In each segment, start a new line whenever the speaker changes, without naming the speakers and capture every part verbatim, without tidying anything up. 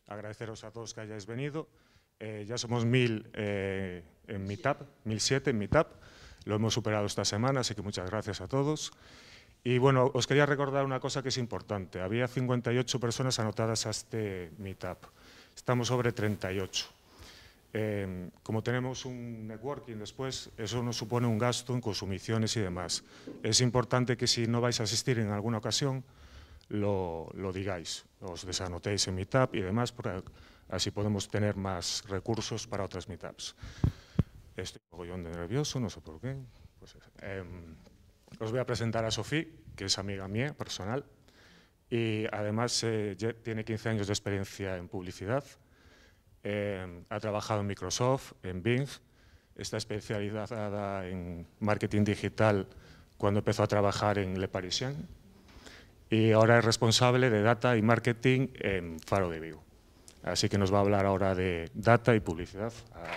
agradeceros a todos que hayáis venido. Eh, ya somos mil eh, en Meetup, mil siete en Meetup. Lo hemos superado esta semana, así que muchas gracias a todos. Y bueno, os quería recordar una cosa que es importante. Había cincuenta y ocho personas anotadas a este Meetup. Estamos sobre treinta y ocho. Eh, como tenemos un networking después, eso nos supone un gasto en consumiciones y demás. Es importante que si no vais a asistir en alguna ocasión, lo, lo digáis, os desanotéis en Meetup y demás, porque así podemos tener más recursos para otras Meetups. Estoy un poco de nervioso, no sé por qué. Pues, eh, os voy a presentar a Sofía, que es amiga mía, personal, y además eh, tiene quince años de experiencia en publicidad. Eh, ha trabajado en Microsoft, en Bing, está especializada en marketing digital cuando empezó a trabajar en Le Parisien y ahora es responsable de data y marketing en Faro de Vigo. Así que nos va a hablar ahora de data y publicidad.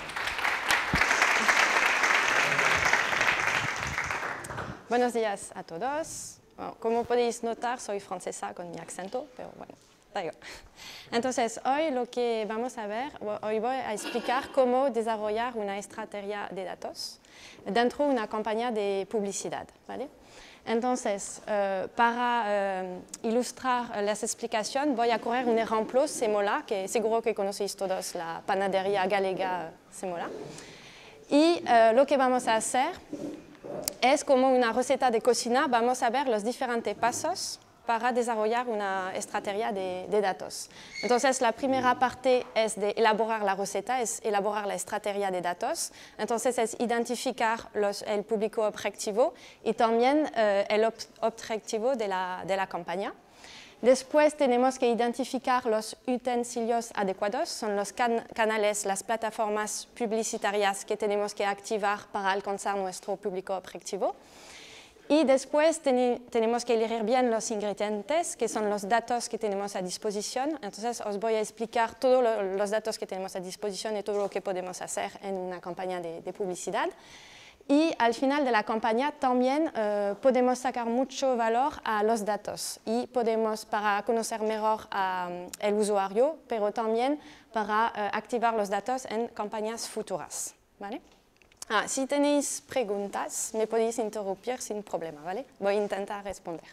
Buenos días a todos. Bueno, como podéis notar, soy francesa con mi acento, pero bueno. Entonces, hoy lo que vamos a ver, hoy voy a explicar cómo desarrollar una estrategia de datos dentro de una campaña de publicidad, ¿vale? Entonces, eh, para eh, ilustrar las explicaciones, voy a coger un ejemplo, Semola, que seguro que conocéis todos, la panadería galega Semola. Y eh, lo que vamos a hacer es como una receta de cocina, vamos a ver los diferentes pasos para desarrollar una estrategia de, de datos. Entonces, la primera parte es de elaborar la receta, es elaborar la estrategia de datos. Entonces, es identificar los, el público objetivo y también eh, el ob objetivo de la, de la campaña. Después, tenemos que identificar los utensilios adecuados, son los can canales, las plataformas publicitarias que tenemos que activar para alcanzar nuestro público objetivo. Y después ten tenemos que elegir bien los ingredientes, que son los datos que tenemos a disposición. Entonces, os voy a explicar todos lo, los datos que tenemos a disposición y todo lo que podemos hacer en una campaña de, de publicidad. Y al final de la campaña también eh, podemos sacar mucho valor a los datos y podemos para conocer mejor al usuario, pero también para eh, activar los datos en campañas futuras, ¿vale? Ah, si tenéis preguntas, me podéis interrumpir sin problema, ¿vale? Voy a intentar responder.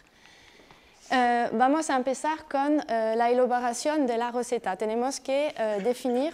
Eh, vamos a empezar con eh, la elaboración de la receta. Tenemos que eh, definir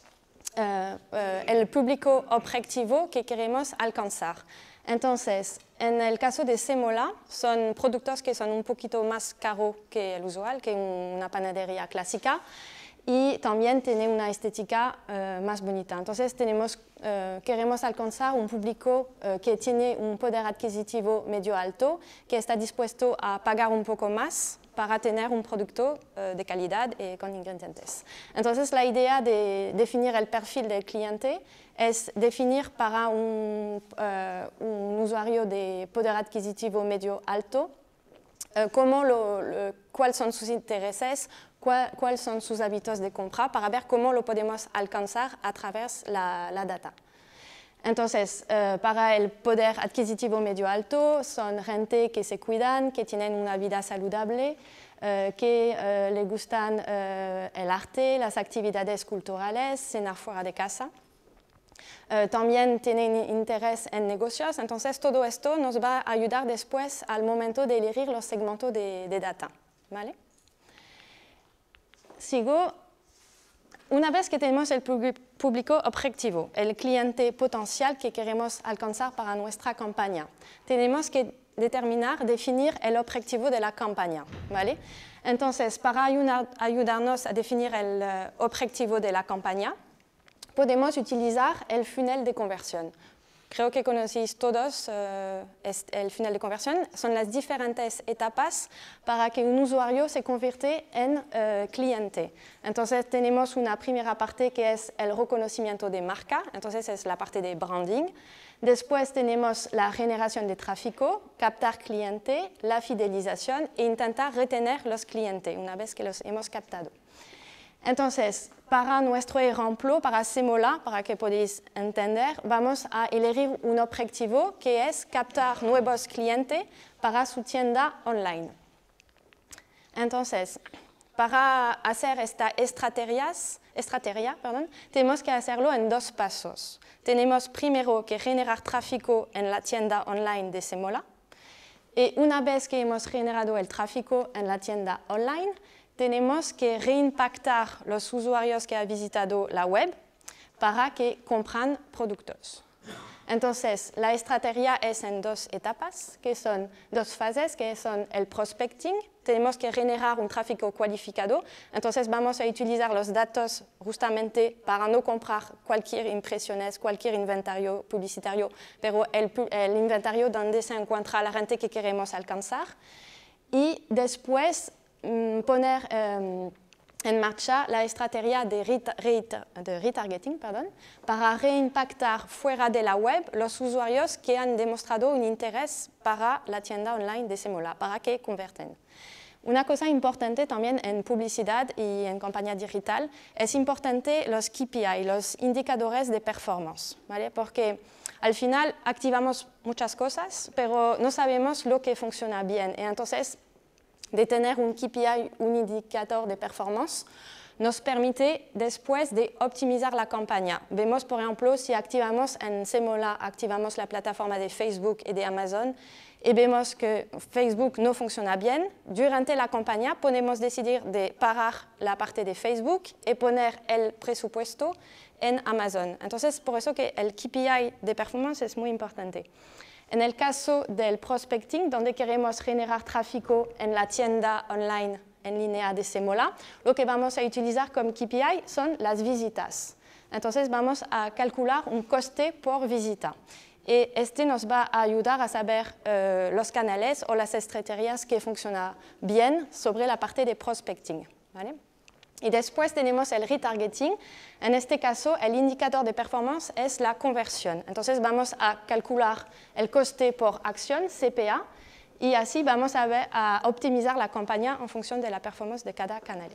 eh, eh, el público objetivo que queremos alcanzar. Entonces, en el caso de Semola, son productos que son un poquito más caros que el usual, que una panadería clásica. Y también tiene una estética uh, más bonita. Entonces, tenemos, uh, queremos alcanzar un público uh, que tiene un poder adquisitivo medio alto, que está dispuesto a pagar un poco más para tener un producto uh, de calidad y con ingredientes. Entonces, la idea de definir el perfil del cliente es definir para un, uh, un usuario de poder adquisitivo medio alto uh, cómo lo, lo, cuáles son sus intereses, cuáles son sus hábitos de compra para ver cómo lo podemos alcanzar a través de la, la data. Entonces, eh, para el poder adquisitivo medio alto, son gente que se cuidan, que tienen una vida saludable, eh, que eh, le gustan eh, el arte, las actividades culturales, cenar fuera de casa. Eh, también tienen interés en negocios, entonces todo esto nos va a ayudar después al momento de elegir los segmentos de, de data, ¿vale? Sigo, una vez que tenemos el público objetivo, el cliente potencial que queremos alcanzar para nuestra campaña, tenemos que determinar, definir el objetivo de la campaña, ¿vale? Entonces, para ayudar, ayudarnos a definir el uh, objetivo de la campaña, podemos utilizar el funnel de conversión. Creo que conocéis todos uh, el funnel de conversión. Son las diferentes etapas para que un usuario se convierta en uh, cliente. Entonces, tenemos una primera parte que es el reconocimiento de marca. Entonces, es la parte de branding. Después tenemos la generación de tráfico, captar cliente, la fidelización e intentar retener los clientes una vez que los hemos captado. Entonces, para nuestro ejemplo, para Semola, para que podáis entender, vamos a elegir un objetivo que es captar nuevos clientes para su tienda online. Entonces, para hacer esta estrategias, estrategia, perdón, tenemos que hacerlo en dos pasos. Tenemos primero que generar tráfico en la tienda online de Semola. Y una vez que hemos generado el tráfico en la tienda online, tenemos que reimpactar los usuarios que han visitado la web para que compren productos. Entonces, la estrategia es en dos etapas, que son dos fases, que son el prospecting. Tenemos que generar un tráfico cualificado. Entonces, vamos a utilizar los datos justamente para no comprar cualquier impresiones, cualquier inventario publicitario, pero el, el inventario donde se encuentra la gente que queremos alcanzar. Y después, mmm, poner um, en marcha la estrategia de, reta reta de retargeting perdón, para reimpactar fuera de la web los usuarios que han demostrado un interés para la tienda online de Semola, para que convierten. Una cosa importante también en publicidad y en campaña digital es importante los K P I, los indicadores de performance, ¿vale? Porque al final activamos muchas cosas, pero no sabemos lo que funciona bien. Y entonces, de tener un K P I, un indicador de performance, nos permite después de optimizar la campaña. Vemos, por ejemplo, si activamos en Semola, activamos la plataforma de Facebook y de Amazon, y vemos que Facebook no funciona bien, durante la campaña podemos decidir de parar la parte de Facebook y poner el presupuesto en Amazon. Entonces, por eso que el K P I de performance es muy importante. En el caso del prospecting, donde queremos generar tráfico en la tienda online en línea de Semola, lo que vamos a utilizar como K P I son las visitas. Entonces, vamos a calcular un coste por visita. Y este nos va a ayudar a saber uh, los canales o las estrategias que funcionan bien sobre la parte de prospecting, ¿vale? Y después tenemos el retargeting. En este caso, el indicador de performance es la conversión. Entonces, vamos a calcular el coste por acción, C P A, y así vamos a, ver, a optimizar la campaña en función de la performance de cada canal.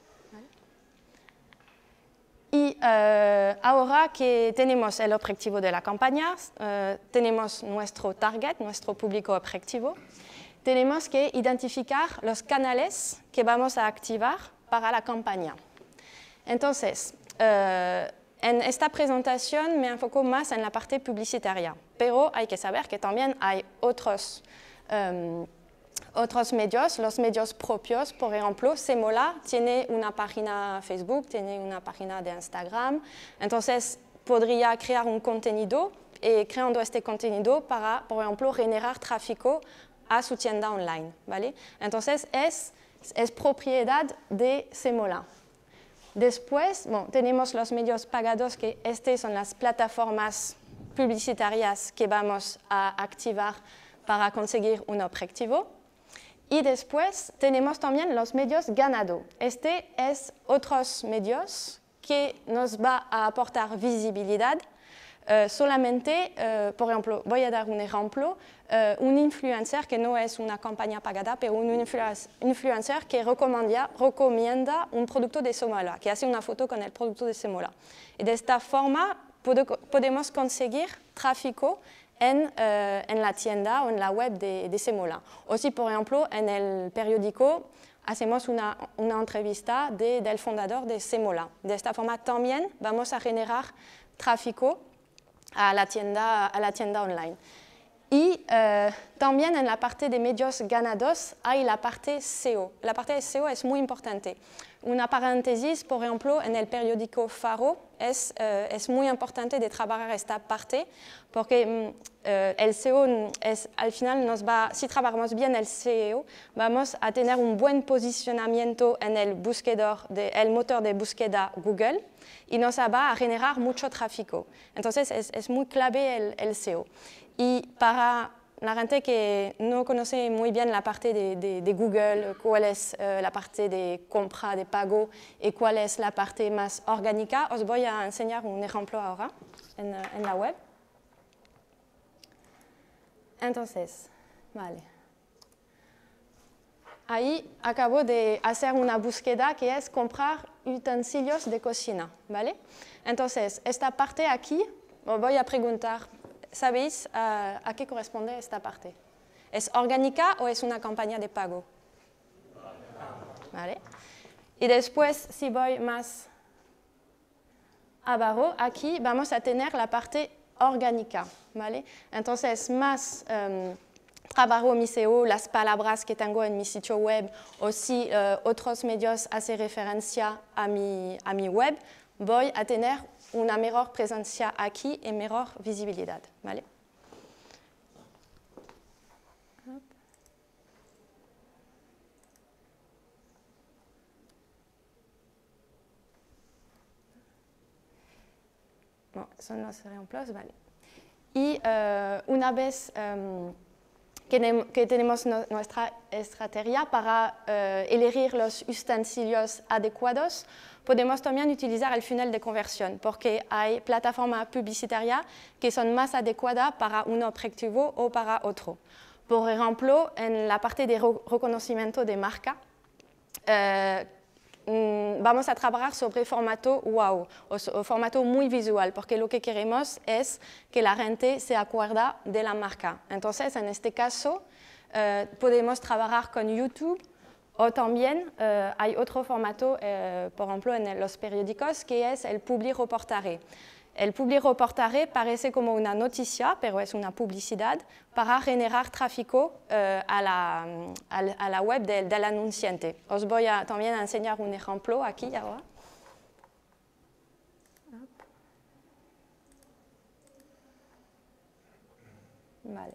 Y uh, ahora que tenemos el objetivo de la campaña, uh, tenemos nuestro target, nuestro público objetivo, tenemos que identificar los canales que vamos a activar para la campaña. Entonces, uh, en esta presentación me enfoco más en la parte publicitaria, pero hay que saber que también hay otros um, Otros medios, los medios propios, por ejemplo, Semola tiene una página Facebook, tiene una página de Instagram, entonces podría crear un contenido y creando este contenido para, por ejemplo, generar tráfico a su tienda online, ¿vale? Entonces es, es propiedad de Semola. Después, bueno, tenemos los medios pagados, que estas son las plataformas publicitarias que vamos a activar para conseguir un objetivo. Y después tenemos también los medios ganados. Este es otros medios que nos va a aportar visibilidad. Uh, solamente, uh, por ejemplo, voy a dar un ejemplo, uh, un influencer que no es una campaña pagada, pero un influ influencer que recomienda, recomienda un producto de Semola, que hace una foto con el producto de Semola. Y de esta forma pod podemos conseguir tráfico En, uh, en la tienda o en la web de, de Semola. O si, por ejemplo, en el periódico hacemos una, una entrevista de, del fundador de Semola. De esta forma también vamos a generar tráfico a la tienda, a la tienda online. Y uh, también en la parte de medios ganados hay la parte S E O. La parte de S E O es muy importante. Una paréntesis, por ejemplo, en el periódico Faro es, uh, es muy importante de trabajar esta parte porque um, uh, el S E O es, al final nos va, si trabajamos bien el S E O, vamos a tener un buen posicionamiento en el buscador, de, el motor de búsqueda Google y nos va a generar mucho tráfico. Entonces es, es muy clave el, el S E O. Y para la gente que no conoce muy bien la parte de, de, de Google, cuál es uh, la parte de compra, de pago y cuál es la parte más orgánica, os voy a enseñar un ejemplo ahora en, uh, en la web. Entonces, vale. Ahí acabo de hacer una búsqueda que es comprar utensilios de cocina, ¿vale? Entonces, esta parte aquí, os voy a preguntar, ¿sabéis uh, a qué corresponde esta parte? ¿Es orgánica o es una campaña de pago? ¿Vale? Y después, si voy más abajo, aquí vamos a tener la parte orgánica, ¿vale? Entonces, más um, trabajo mi S E O, las palabras que tengo en mi sitio web, o si uh, otros medios hacen referencia a mi, a mi web, voy a tener una mejor presencia aquí y mejor visibilidad, ¿vale? Bon, son los ejemplos, vale. Y uh, una vez um, que, que tenemos no, nuestra estrategia para uh, elegir los utensilios adecuados, podemos también utilizar el funnel de conversión, porque hay plataformas publicitarias que son más adecuadas para un objetivo o para otro. Por ejemplo, en la parte de reconocimiento de marca, uh, vamos a trabajar sobre formato wow, o, o formato muy visual, porque lo que queremos es que la gente se acuerda de la marca. Entonces, en este caso, eh, podemos trabajar con YouTube, o también eh, hay otro formato, eh, por ejemplo, en los periódicos, que es el publi-reportaje. El publi-reportaje parece como una noticia, pero es una publicidad para generar tráfico eh, a, la, a la web del, del anunciante. Os voy a también a enseñar un ejemplo aquí ahora. Vale.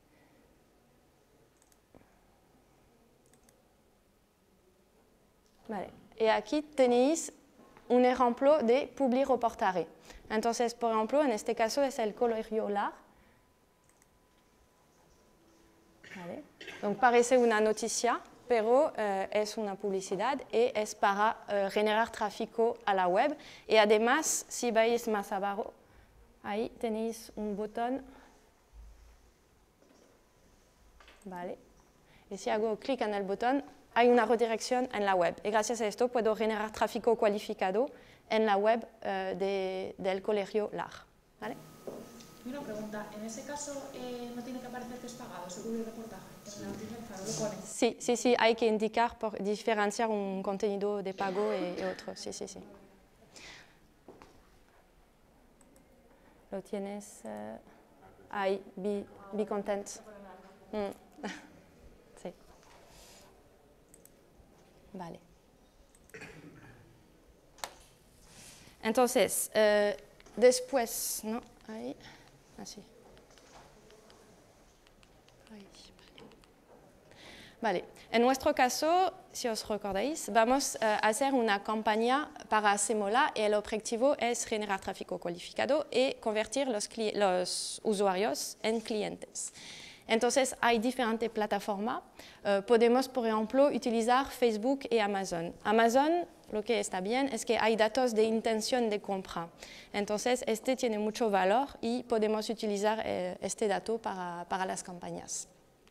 Vale. Y aquí tenéis un ejemplo de publi-reportaje. Entonces, por ejemplo, en este caso es el colegio Lar. Vale. Donc, parece una noticia, pero eh, es una publicidad y es para eh, generar tráfico a la web. Y además, si vais más abajo, ahí tenéis un botón. Vale. Y si hago clic en el botón, hay una redirección en la web. Y gracias a esto puedo generar tráfico cualificado en la web uh, de, del colegio Lar. ¿Vale?
Una pregunta, en ese caso eh, no tiene que aparecer que es pagado, seguro el reportaje, en la noticia del Faro lo pone.
Sí, sí, sí, hay que indicar, por diferenciar un contenido de pago y, y otro, sí, sí, sí. Lo tienes uh, ahí, be, be content. Mm. Sí. Vale. Entonces, eh, después, ¿no? Ahí, así. Ahí. Vale, en nuestro caso, si os recordáis, vamos a hacer una campaña para Semola y el objetivo es generar tráfico cualificado y convertir los, los usuarios en clientes. Entonces, hay diferentes plataformas. Uh, podemos, por ejemplo, utilizar Facebook y Amazon. Amazon, lo que está bien es que hay datos de intención de compra. Entonces, este tiene mucho valor y podemos utilizar eh, este dato para, para las campañas.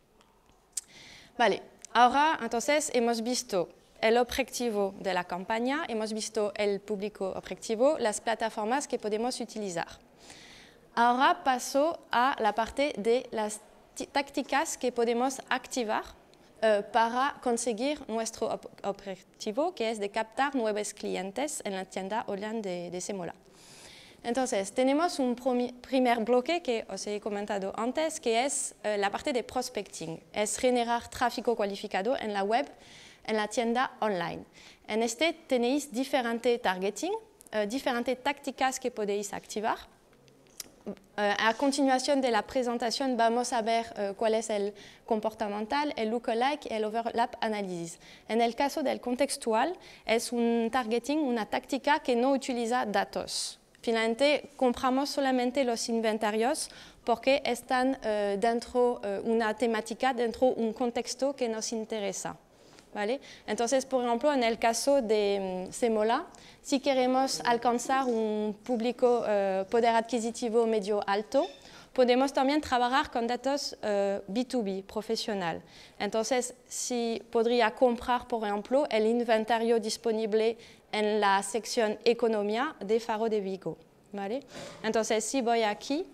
Vale, ahora entonces hemos visto el objetivo de la campaña, hemos visto el público objetivo, las plataformas que podemos utilizar. Ahora paso a la parte de las tácticas que podemos activar uh, para conseguir nuestro ob objetivo, que es de captar nuevos clientes en la tienda online de, de Semola. Entonces, tenemos un primer bloque que os he comentado antes, que es uh, la parte de prospecting. Es generar tráfico cualificado en la web, en la tienda online. En este tenéis diferente targeting, uh, diferentes tácticas que podéis activar. Uh, a continuación de la presentación vamos a ver uh, cuál es el comportamental, el lookalike y el overlap analysis. En el caso del contextual es un targeting, una táctica que no utiliza datos. Finalmente compramos solamente los inventarios porque están uh, dentro de uh, una temática, dentro de un contexto que nos interesa. ¿Vale? Entonces, por ejemplo, en el caso de um, Semola, si queremos alcanzar un público uh, poder adquisitivo medio alto, podemos también trabajar con datos uh, B dos B, profesional. Entonces, si podría comprar, por ejemplo, el inventario disponible en la sección Economía de Faro de Vigo. ¿Vale? Entonces, si voy aquí,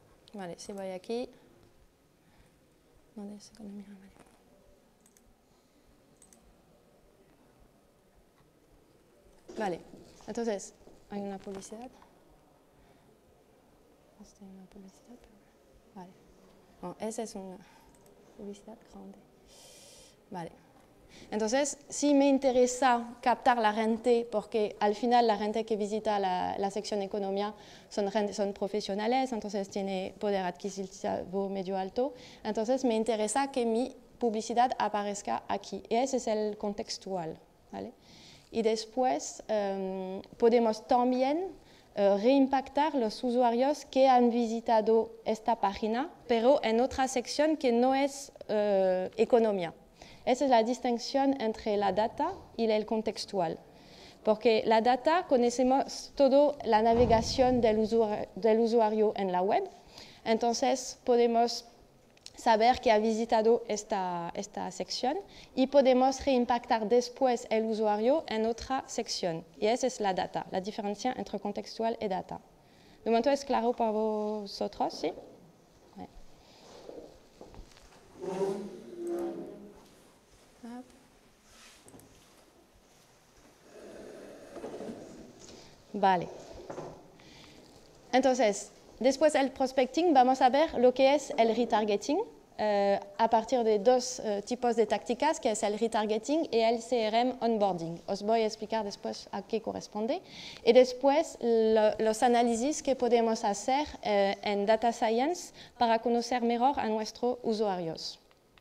vale, si voy aquí, ¿dónde es Economía? Vale. Vale, entonces, ¿hay una publicidad? ¿Esta es una publicidad? Vale. No, esa es una publicidad grande. Vale. Entonces, si me interesa captar la gente, porque al final la gente que visita la, la sección economía son, son profesionales, entonces tiene poder adquisitivo medio alto, entonces me interesa que mi publicidad aparezca aquí. Y ese es el contextual, ¿vale? Y después um, podemos también uh, reimpactar los usuarios que han visitado esta página, pero en otra sección que no es uh, economía. Esa es la distinción entre la data y el contextual. Porque la data conocemos toda la navegación del usuario, del usuario en la web, entonces podemos saber que ha visitado esta, esta sección y podemos reimpactar después el usuario en otra sección. Y esa es la data, la diferencia entre contextual y data. ¿De momento es claro para vosotros? ¿Sí? Ouais. Vale. Entonces, después del prospecting, vamos a ver lo que es el retargeting eh, a partir de dos eh, tipos de tácticas, que es el retargeting y el C R M onboarding. Os voy a explicar después a qué corresponde. Y después lo, los análisis que podemos hacer eh, en Data Science para conocer mejor a nuestros usuarios.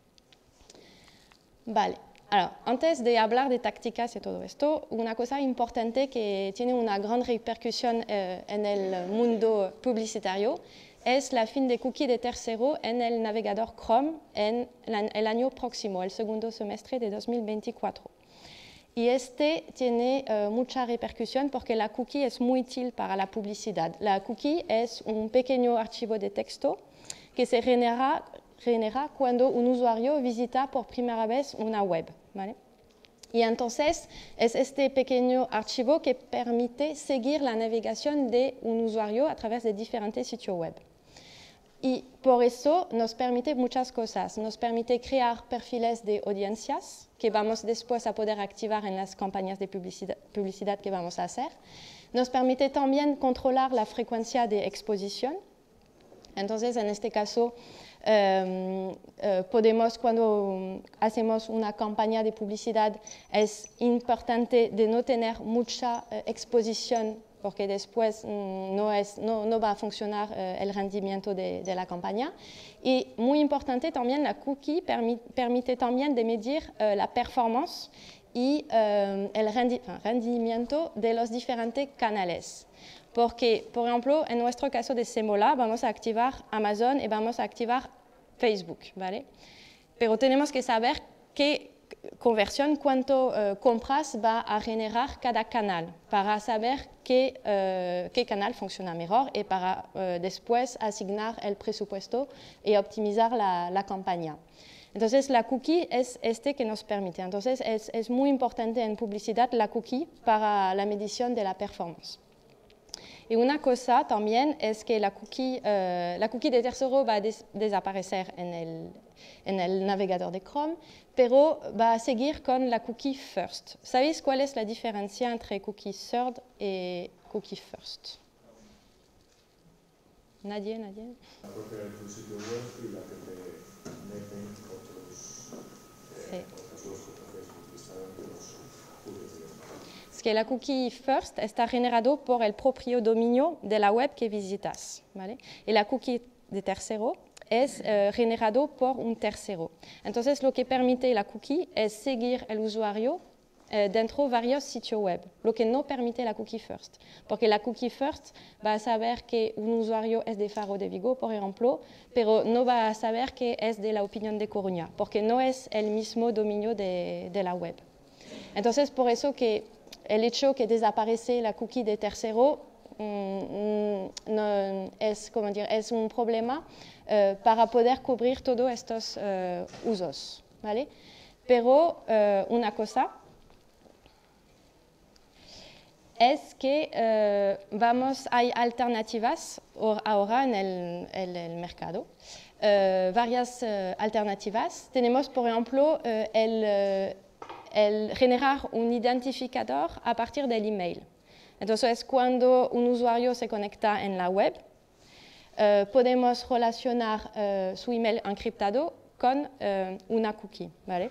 Vale. Alors, antes de hablar de tácticas y todo esto, una cosa importante que tiene una gran repercusión eh, en el mundo publicitario es la fin de cookie de tercero en el navegador Chrome en el año próximo, el segundo semestre de dos mil veinticuatro. Y este tiene uh, mucha repercusión porque la cookie es muy útil para la publicidad. La cookie es un pequeño archivo de texto que se genera genera cuando un usuario visita por primera vez una web, ¿vale? Y entonces es este pequeño archivo que permite seguir la navegación de un usuario a través de diferentes sitios web. Y por eso nos permite muchas cosas. Nos permite crear perfiles de audiencias que vamos después a poder activar en las campañas de publicidad, publicidad que vamos a hacer. Nos permite también controlar la frecuencia de exposición. Entonces, en este caso, Um, uh, podemos, cuando hacemos una campaña de publicidad, es importante de no tener mucha uh, exposición, porque después um, no, es, no, no va a funcionar uh, el rendimiento de, de la campaña. Y muy importante también, la cookie permi permite también de medir uh, la performance y um, el rendi rendimiento de los diferentes canales. Porque, por ejemplo, en nuestro caso de Semola, vamos a activar Amazon y vamos a activar Facebook, ¿vale? Pero tenemos que saber qué conversión, cuánto uh, compras va a generar cada canal para saber qué, uh, qué canal funciona mejor y para uh, después asignar el presupuesto y optimizar la, la campaña. Entonces, la cookie es este que nos permite. Entonces, es, es muy importante en publicidad la cookie para la medición de la performance. Y una cosa también es que la cookie, uh, la cookie de tercero va a des desaparecer en el, en el navegador de Chrome, pero va a seguir con la cookie first. ¿Sabéis cuál es la diferencia entre cookie third y cookie first? ¿Nadie? ¿Nadie?
La propia de tu sitio web y la que te meten otros, eh,
sí.
otros Facebook, Instagram, que los cookies.
Es que la cookie first está generado por el propio dominio de la web que visitas, ¿vale? Y la cookie de tercero es uh, generado por un tercero. Entonces, lo que permite la cookie es seguir el usuario uh, dentro de varios sitios web, lo que no permite la cookie first. Porque la cookie first va a saber que un usuario es de Faro de Vigo, por ejemplo, pero no va a saber que es de la Opinión de Coruña, porque no es el mismo dominio de, de la web. Entonces, por eso que el hecho que desaparece la cookie de tercero mm, no, es, como decir, es un problema uh, para poder cubrir todos estos uh, usos, ¿vale? Pero uh, una cosa es que uh, vamos, hay alternativas ahora en el, en el mercado, uh, varias uh, alternativas. Tenemos, por ejemplo, uh, el, uh, el generar un identificador a partir del email. Entonces, cuando un usuario se conecta en la web, eh, podemos relacionar eh, su email encriptado con eh, una cookie, ¿vale?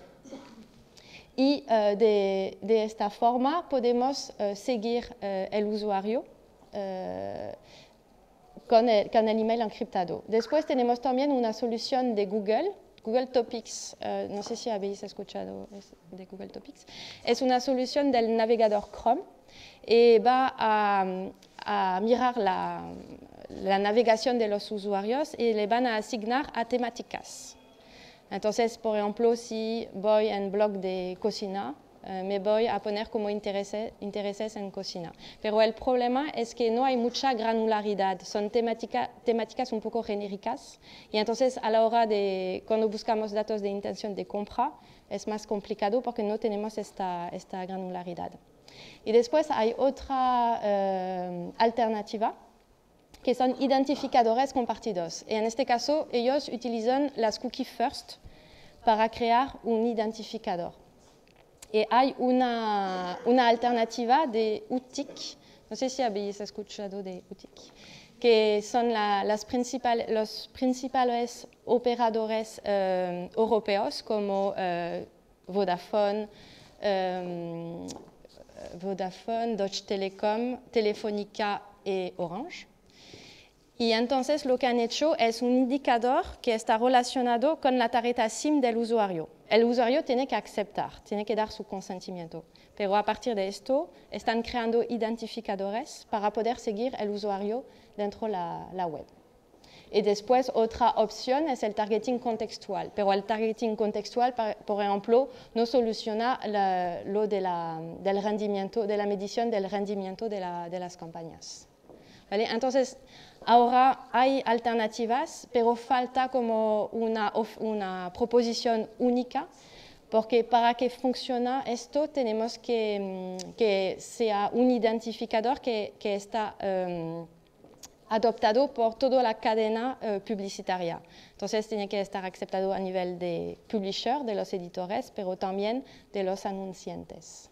Y eh, de, de esta forma podemos eh, seguir eh, el usuario eh, con, el, con el email encriptado. Después tenemos también una solución de Google, Google Topics, eh, no sé si habéis escuchado de Google Topics, es una solución del navegador Chrome y va a, a mirar la, la navegación de los usuarios y le van a asignar a temáticas. Entonces, por ejemplo, si voy en blog de cocina, eh, me voy a poner como interese, intereses en cocina. Pero el problema es que no hay mucha granularidad, son temática, temáticas un poco genéricas y entonces a la hora de, cuando buscamos datos de intención de compra, es más complicado porque no tenemos esta, esta granularidad. Y después hay otra eh, alternativa, que son identificadores compartidos. Y en este caso, ellos utilizan las cookies first para crear un identificador. Y hay una, una alternativa de U T I C, no sé si habéis escuchado de U T I C, que son la, las principal, los principales operadores eh, europeos como eh, Vodafone, eh, Vodafone, Deutsche Telekom, Telefónica y Orange. Y entonces lo que han hecho es un indicador que está relacionado con la tarjeta SIM del usuario. El usuario tiene que aceptar, tiene que dar su consentimiento. Pero a partir de esto están creando identificadores para poder seguir el usuario dentro de la, la web. Y después otra opción es el targeting contextual. Pero el targeting contextual, por ejemplo, no soluciona la, lo de la, del rendimiento, de la medición del rendimiento de, la, de las campañas. ¿Vale? Entonces, ahora hay alternativas, pero falta como una, una proposición única, porque para que funcione esto tenemos que, que sea un identificador que, que está um, adoptado por toda la cadena uh, publicitaria. Entonces, tiene que estar aceptado a nivel de publisher, de los editores, pero también de los anunciantes.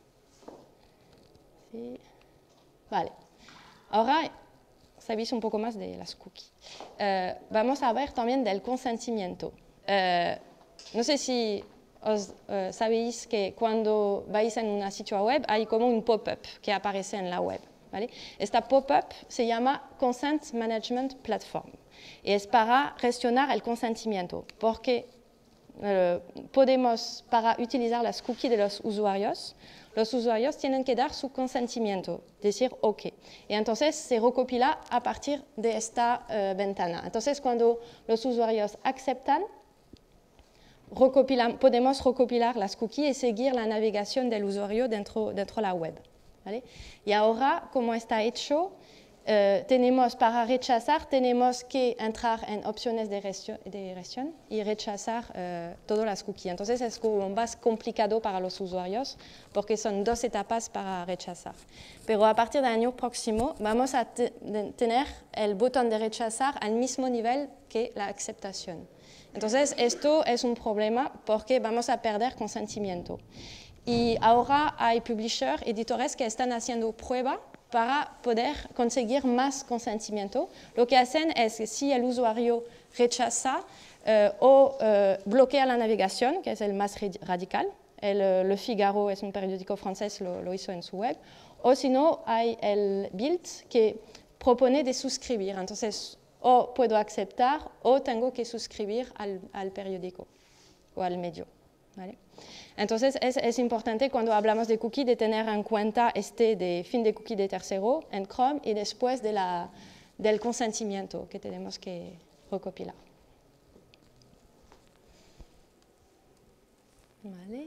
¿Sí? Vale. Ahora sabéis un poco más de las cookies. Uh, vamos a ver también del consentimiento. Uh, no sé si os uh, sabéis que cuando vais en una sitio web hay como un pop-up que aparece en la web, ¿vale? Esta pop-up se llama Consent Management Platform y es para gestionar el consentimiento, porque uh, podemos, para utilizar las cookies de los usuarios, los usuarios tienen que dar su consentimiento, decir OK. Y entonces se recopila a partir de esta uh, ventana. Entonces, cuando los usuarios aceptan, recopilan, podemos recopilar las cookies y seguir la navegación del usuario dentro, dentro de la web, ¿vale? Y ahora, como está hecho, Uh, tenemos para rechazar, tenemos que entrar en opciones de gestión y rechazar uh, todas las cookies. Entonces es como más complicado para los usuarios porque son dos etapas para rechazar. Pero a partir del año próximo vamos a te tener el botón de rechazar al mismo nivel que la aceptación. Entonces esto es un problema porque vamos a perder consentimiento. Y ahora hay publishers, editores que están haciendo prueba para poder conseguir más consentimiento. Lo que hacen es que si el usuario rechaza eh, o eh, bloquea la navegación, que es el más radical, el Le Figaro es un periódico francés, lo, lo hizo en su web, o si no, hay el Bild que propone de suscribir. Entonces, o puedo aceptar o tengo que suscribir al, al periódico o al medio, ¿vale? Entonces, es, es importante cuando hablamos de cookie de tener en cuenta este de fin de cookie de tercero en Chrome y después de la, del consentimiento que tenemos que recopilar. Vale.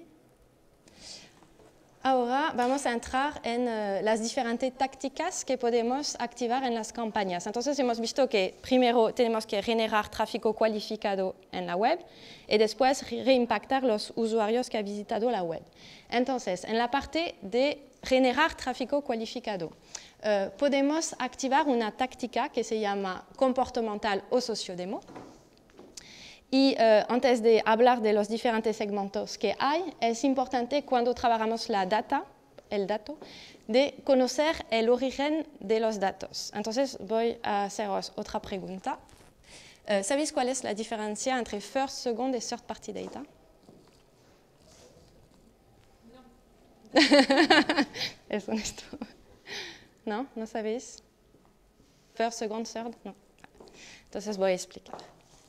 Ahora vamos a entrar en uh, las diferentes tácticas que podemos activar en las campañas. Entonces hemos visto que primero tenemos que generar tráfico cualificado en la web y después reimpactar los usuarios que han visitado la web. Entonces, en la parte de generar tráfico cualificado, uh, podemos activar una táctica que se llama comportamental o sociodemo. Y uh, antes de hablar de los diferentes segmentos que hay, es importante cuando trabajamos la data, el dato, de conocer el origen de los datos. Entonces voy a haceros otra pregunta. Uh, ¿Sabéis cuál es la diferencia entre first, second y third party data? No. Es honesto. ¿No? ¿No sabéis? First, second, third? No. Entonces voy a explicar.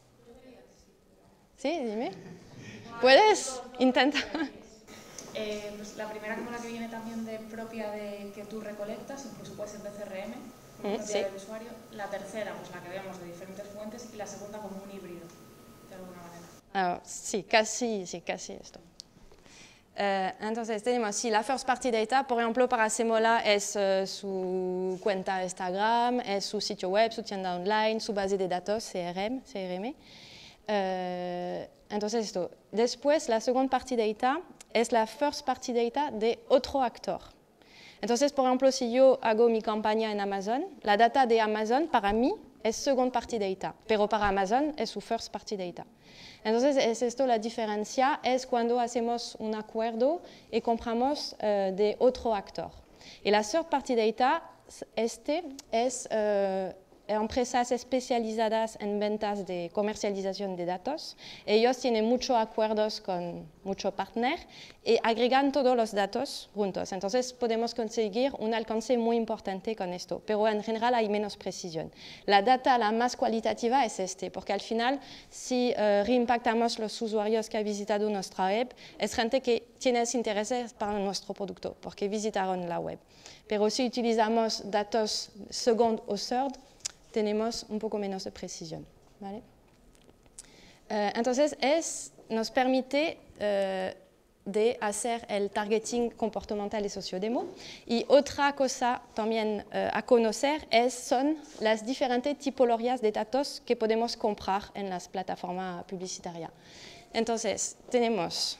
Sí, dime. ¿Puedes? Intenta.
Eh, pues la primera como la que viene también de propia de que tú recolectas, incluso puede ser de C R M, propia
sí.
del usuario. La tercera, pues la que vemos de diferentes fuentes, y la segunda como un híbrido, de alguna manera.
Ah, sí, casi, sí, casi esto. Uh, entonces tenemos, si la first party data, por ejemplo, para Semola es uh, su cuenta Instagram, es su sitio web, su tienda online, su base de datos, C R M. C R M. Uh, entonces esto. Después, la second party data es la first party data de otro actor. Entonces, por ejemplo, si yo hago mi campaña en Amazon, la data de Amazon para mí es second party data, pero para Amazon es su first party data. Entonces, es esto la diferencia, es cuando hacemos un acuerdo y compramos uh, de otro actor. Y la third party data, este es uh, empresas especializadas en ventas de comercialización de datos. Ellos tienen muchos acuerdos con muchos partners y agregan todos los datos juntos. Entonces podemos conseguir un alcance muy importante con esto, pero en general hay menos precisión. La data la más cualitativa es este, porque al final si uh, reimpactamos los usuarios que han visitado nuestra web, es gente que tiene intereses para nuestro producto, porque visitaron la web. Pero si utilizamos datos second o third, tenemos un poco menos de precisión. ¿Vale? Uh, entonces, es, nos permite uh, de hacer el targeting comportamental y sociodemo. Y otra cosa también uh, a conocer es, son las diferentes tipologías de datos que podemos comprar en las plataformas publicitarias. Entonces, tenemos...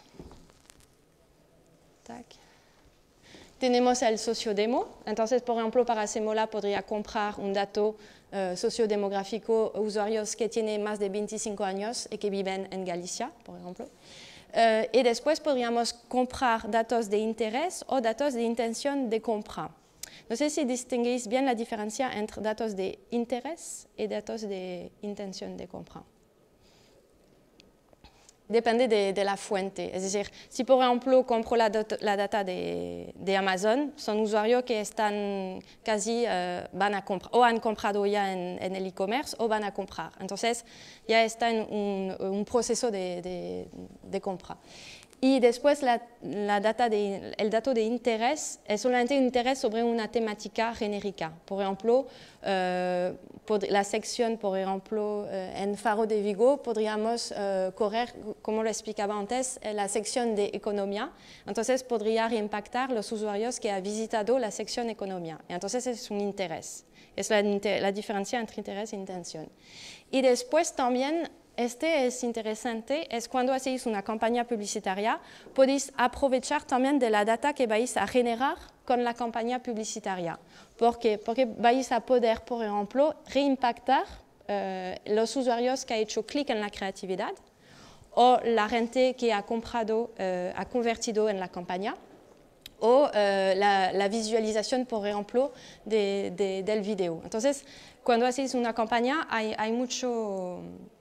Tac. Tenemos el sociodemo. Entonces, por ejemplo, para Semola podría comprar un dato uh, sociodemográfico, usuarios que tienen más de veinticinco años y que viven en Galicia, por ejemplo. Uh, y después podríamos comprar datos de interés o datos de intención de compra. No sé si distinguís bien la diferencia entre datos de interés y datos de intención de compra. Depende de, de la fuente. Es decir, si por ejemplo compro la, la data de, de Amazon, son usuarios que están casi uh, van a comprar, o han comprado ya en, en el e-commerce o van a comprar. Entonces ya está en un, un proceso de, de, de compra. Y después la, la data de, el dato de interés es solamente un interés sobre una temática genérica. Por ejemplo, uh, por la sección, por ejemplo, uh, en Faro de Vigo podríamos uh, correr, como lo explicaba antes, la sección de economía. Entonces podría reimpactar los usuarios que han visitado la sección economía. Entonces es un interés. Es la, la diferencia entre interés e intención. Y después también... Este es interesante, es cuando hacéis una campaña publicitaria, podéis aprovechar también de la data que vais a generar con la campaña publicitaria. ¿Por qué? Porque vais a poder, por ejemplo, reimpactar eh, los usuarios que han hecho clic en la creatividad o la gente que ha comprado, eh, ha convertido en la campaña o eh, la, la visualización, por ejemplo, de, de, del video. Entonces, cuando hacéis una campaña hay, hay mucho...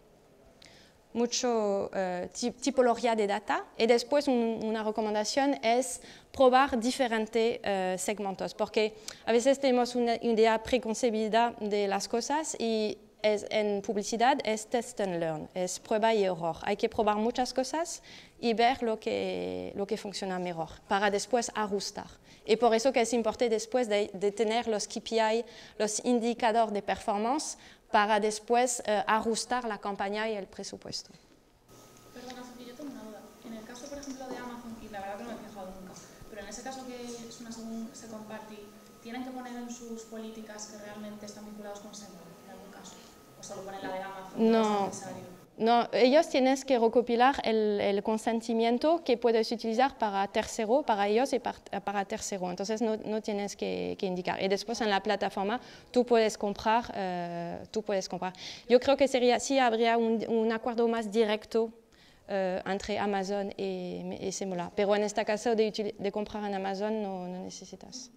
mucho uh, tipología de data y después un, una recomendación es probar diferentes uh, segmentos porque a veces tenemos una idea preconcebida de las cosas y es, en publicidad es test and learn, es prueba y error. Hay que probar muchas cosas y ver lo que, lo que funciona mejor para después ajustar. Y por eso que es importante después de, de tener los K P I, los indicadores de performance para después uh, ajustar la campaña y el presupuesto.
Perdona, Sofía, yo tengo una duda. En el caso, por ejemplo, de Amazon, y la verdad que no me he fijado nunca, pero en ese caso que es una second party, ¿tienen que poner en sus políticas que realmente están vinculados con Semola, en algún caso? ¿O solo ponen la de Amazon?
No.
Es necesario?
no, ellos tienen que recopilar el, el consentimiento que puedes utilizar para tercero, para ellos y para, para tercero. Entonces no, no tienes que, que indicar. Y después en la plataforma tú puedes comprar. Uh, tú puedes comprar. Yo creo que sería, sí habría un, un acuerdo más directo uh, entre Amazon y, y Semola. Pero en este caso de, de comprar en Amazon no, no necesitas.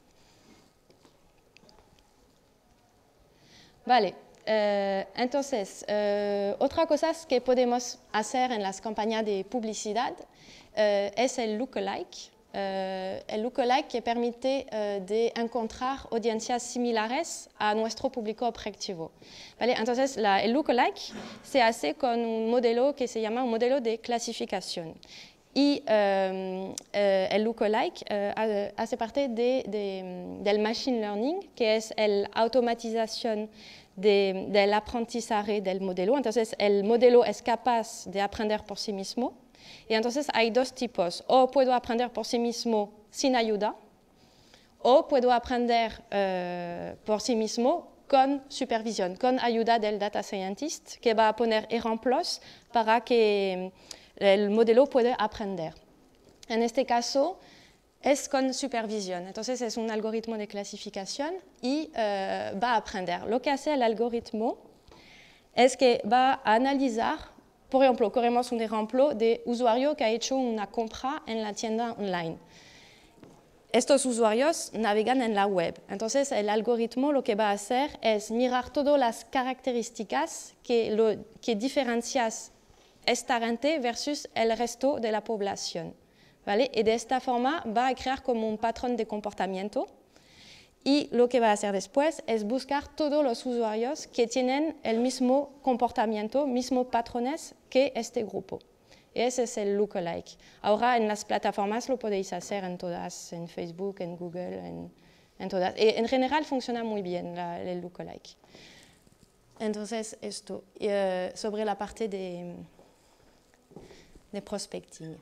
Vale. Uh, entonces, uh, otra cosa que podemos hacer en las campañas de publicidad uh, es el lookalike. Uh, el lookalike que permite uh, de encontrar audiencias similares a nuestro público objetivo. ¿Vale? Entonces, la, el lookalike se hace con un modelo que se llama un modelo de clasificación. Y uh, uh, el lookalike uh, hace parte de, de, del machine learning, que es la automatización de, del aprendizaje del modelo. Entonces, el modelo es capaz de aprender por sí mismo. Y entonces hay dos tipos. O puedo aprender por sí mismo sin ayuda, o puedo aprender uh, por sí mismo con supervisión, con ayuda del data scientist, que va a poner ejemplos para que el modelo pueda aprender. En este caso, es con supervisión. Entonces, es un algoritmo de clasificación y uh, va a aprender. Lo que hace el algoritmo es que va a analizar, por ejemplo, corremos un ejemplo de usuario que ha hecho una compra en la tienda online. Estos usuarios navegan en la web. Entonces, el algoritmo lo que va a hacer es mirar todas las características que, lo, que diferencian esta gente versus el resto de la población. ¿Vale? Y de esta forma va a crear como un patrón de comportamiento y lo que va a hacer después es buscar todos los usuarios que tienen el mismo comportamiento, mismos patrones que este grupo. Y ese es el lookalike. Ahora en las plataformas lo podéis hacer en todas, en Facebook, en Google, en, en todas. Y en general funciona muy bien la, el lookalike. Entonces esto, y, uh, sobre la parte de, de prospecting.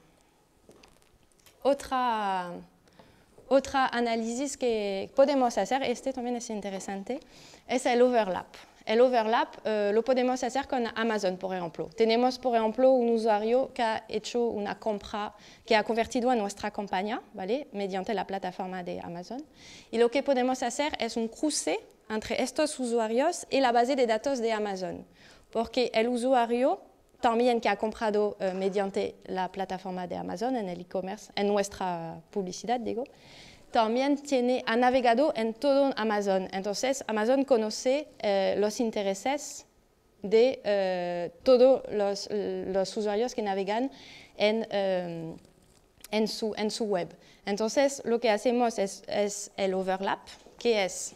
Otra, otra análisis que podemos hacer, este también es interesante, es el overlap. El overlap uh, lo podemos hacer con Amazon, por ejemplo. Tenemos, por ejemplo, un usuario que ha hecho una compra, que ha convertido a nuestra campaña, ¿vale? Mediante la plataforma de Amazon. Y lo que podemos hacer es un cruce entre estos usuarios y la base de datos de Amazon. Porque el usuario también que ha comprado uh, mediante la plataforma de Amazon en el e-commerce, en nuestra publicidad, digo, también tiene, ha navegado en todo Amazon. Entonces, Amazon conoce uh, los intereses de uh, todos los, los usuarios que navegan en, um, en, su, en su web. Entonces, lo que hacemos es, es el overlap, que es...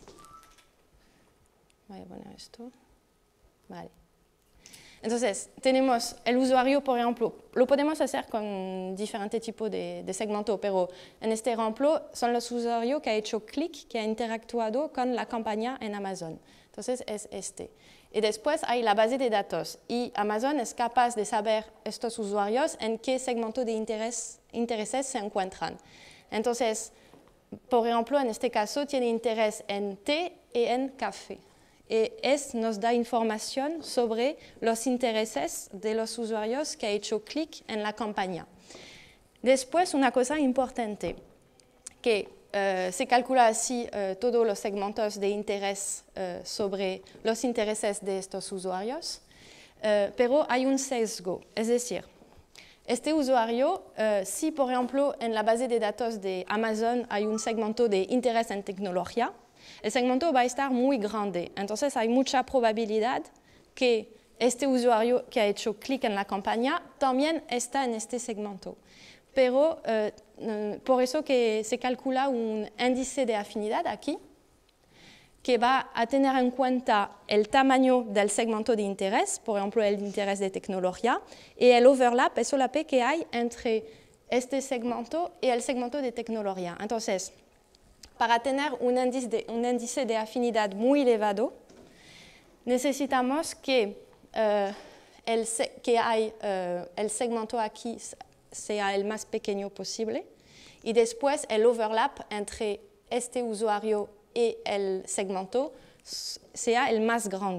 Voy a poner esto. Vale. Entonces, tenemos el usuario, por ejemplo, lo podemos hacer con diferentes tipos de, de segmentos, pero en este ejemplo son los usuarios que han hecho clic, que han interactuado con la campaña en Amazon. Entonces, es este. Y después hay la base de datos y Amazon es capaz de saber estos usuarios en qué segmento de interés, intereses se encuentran. Entonces, por ejemplo, en este caso tiene interés en té y en café. Y es, nos da información sobre los intereses de los usuarios que han hecho clic en la campaña. Después, una cosa importante, que uh, se calcula así uh, todos los segmentos de interés uh, sobre los intereses de estos usuarios, uh, pero hay un sesgo, es decir, este usuario, uh, si por ejemplo en la base de datos de Amazon hay un segmento de interés en tecnología, el segmento va a estar muy grande. Entonces hay mucha probabilidad que este usuario que ha hecho clic en la campaña también está en este segmento. Pero uh, por eso que se calcula un índice de afinidad aquí, que va a tener en cuenta el tamaño del segmento de interés, por ejemplo el interés de tecnología, y el overlap, el solape que hay entre este segmento y el segmento de tecnología. Entonces, para tener un índice, de, un índice de afinidad muy elevado, necesitamos que, uh, el, que hay, uh, el segmento aquí sea el más pequeño posible y después el overlap entre este usuario y el segmento sea el más grande.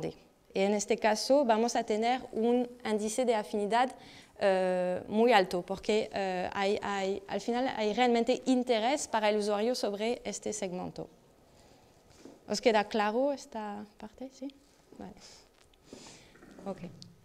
Y en este caso vamos a tener un índice de afinidad eh, muy alto, porque eh, hay, hay, al final hay realmente interés para el usuario sobre este segmento. ¿Os queda claro esta parte? ¿Sí? Vale. Ok.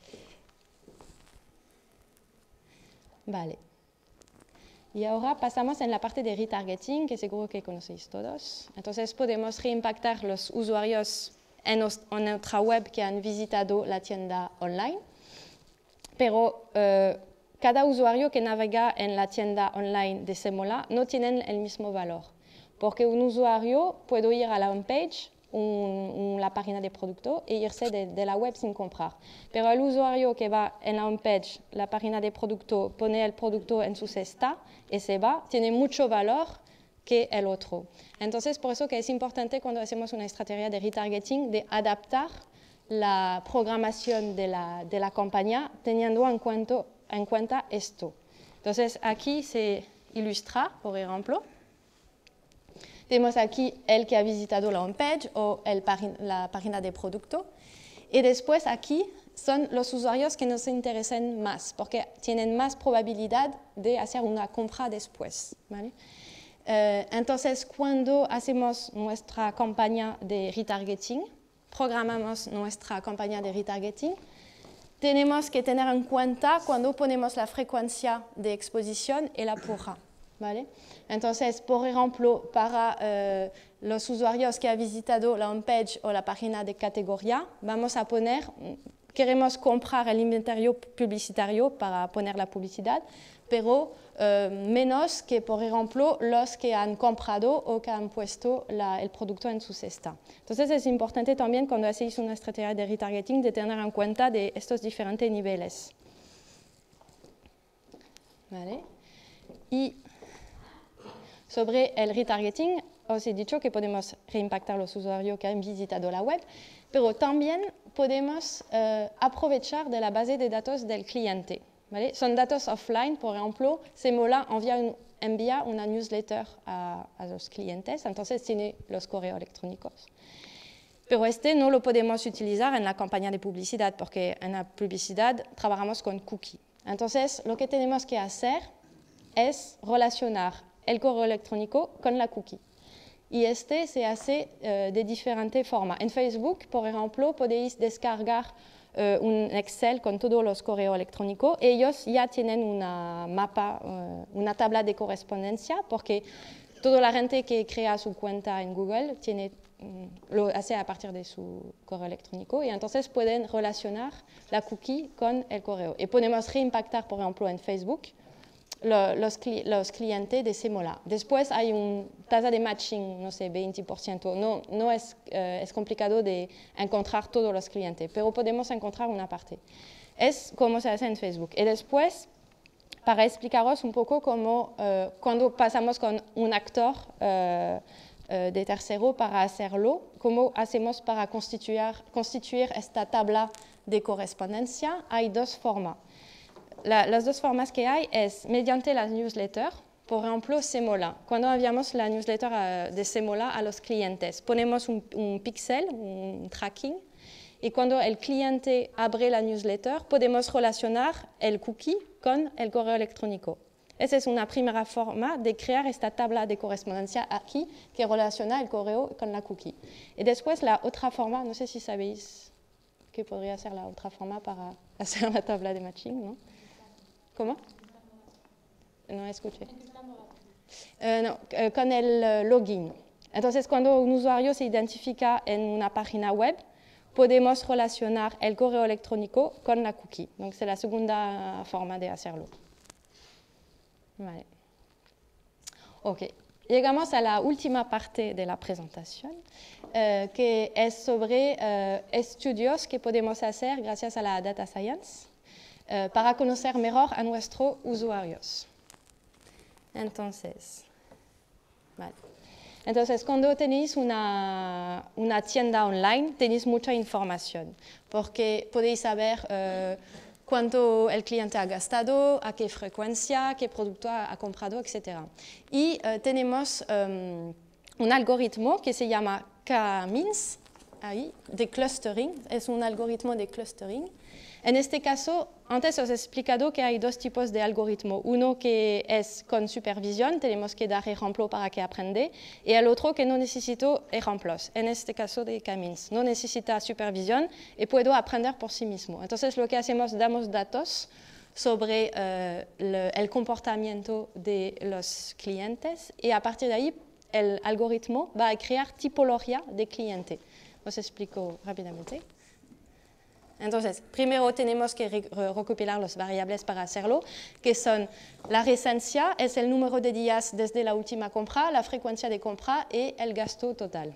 Vale. Y ahora pasamos en la parte de retargeting, que seguro que conocéis todos. Entonces podemos reimpactar los usuarios en, nos, en nuestra web que han visitado la tienda online, pero eh, cada usuario que navega en la tienda online de Semola no tiene el mismo valor, porque un usuario puede ir a la homepage, un, un, la página de producto, e irse de, de la web sin comprar. Pero el usuario que va en la homepage, la página de producto, pone el producto en su cesta y se va, tiene mucho valor que el otro. Entonces, por eso que es importante cuando hacemos una estrategia de retargeting, de adaptar la programación de la, de la campaña teniendo en cuenta, en cuenta esto. Entonces, aquí se ilustra, por ejemplo. Tenemos aquí el que ha visitado la homepage o el, la página de producto. Y después aquí son los usuarios que nos interesan más, porque tienen más probabilidad de hacer una compra después, ¿vale? Eh, entonces, cuando hacemos nuestra campaña de retargeting, programamos nuestra campaña de retargeting, tenemos que tener en cuenta cuando ponemos la frecuencia de exposición y la purra, ¿vale? Entonces, por ejemplo, para eh, los usuarios que han visitado la homepage o la página de categoría, vamos a poner, queremos comprar el inventario publicitario para poner la publicidad, pero eh, menos que, por ejemplo, los que han comprado o que han puesto la, el producto en su cesta. Entonces, es importante también cuando hacéis una estrategia de retargeting de tener en cuenta de estos diferentes niveles. ¿Vale? Y sobre el retargeting, os he dicho que podemos reimpactar los usuarios que han visitado la web, pero también podemos eh, aprovechar de la base de datos del cliente. ¿Vale? Son datos offline, por ejemplo, Semola envía, un, envía una newsletter a, a los clientes, entonces tiene los correos electrónicos. Pero este no lo podemos utilizar en la campaña de publicidad, porque en la publicidad trabajamos con cookie. Entonces, lo que tenemos que hacer es relacionar el correo electrónico con la cookie. Y este se hace uh, de diferentes formas. En Facebook, por ejemplo, podéis descargar uh, un Excel con todos los correos electrónicos. Ellos ya tienen una mapa, uh, una tabla de correspondencia, porque toda la gente que crea su cuenta en Google tiene, um, lo hace a partir de su correo electrónico, y entonces pueden relacionar la cookie con el correo. Y podemos reimpactar, por ejemplo, en Facebook, Los, cli los clientes de Semola. Después hay una tasa de matching, no sé, veinte por ciento. No, no es, eh, es complicado de encontrar todos los clientes, pero podemos encontrar una parte. Es como se hace en Facebook. Y después, para explicaros un poco cómo, eh, cuando pasamos con un actor eh, eh, de tercero para hacerlo, cómo hacemos para constituir, constituir esta tabla de correspondencia, hay dos formas. La, las dos formas que hay es mediante las newsletters, por ejemplo, Semola. Cuando enviamos la newsletter a, de Semola a los clientes, ponemos un, un pixel, un tracking, y cuando el cliente abre la newsletter, podemos relacionar el cookie con el correo electrónico. Esa es una primera forma de crear esta tabla de correspondencia aquí que relaciona el correo con la cookie. Y después la otra forma, no sé si sabéis qué podría ser la otra forma para hacer la tabla de matching, ¿no? ¿Cómo? No escuché. Uh, no, uh, con el uh, login. Entonces, cuando un usuario se identifica en una página web, podemos relacionar el correo electrónico con la cookie. Donc, c'est la segunda forma de hacerlo. Vale. Ok. Llegamos a la última parte de la presentación, uh, que es sobre uh, estudios que podemos hacer gracias a la Data Science, Uh, para conocer mejor a nuestros usuarios. Entonces, vale. Entonces, cuando tenéis una, una tienda online, tenéis mucha información, porque podéis saber uh, cuánto el cliente ha gastado, a qué frecuencia, qué producto ha, ha comprado, etcétera. Y uh, tenemos um, un algoritmo que se llama K-means, ahí, de clustering, es un algoritmo de clustering. En este caso, antes os he explicado que hay dos tipos de algoritmo. Uno que es con supervisión, tenemos que dar ejemplo para que aprenda, y el otro que no necesito ejemplos. En este caso de Camins, no necesita supervisión y puedo aprender por sí mismo. Entonces, lo que hacemos, damos datos sobre uh, le, el comportamiento de los clientes y a partir de ahí, el algoritmo va a crear tipología de cliente. Os explico rápidamente. Entonces, primero tenemos que re recopilar las variables para hacerlo, que son la resencia, es el número de días desde la última compra, la frecuencia de compra y el gasto total.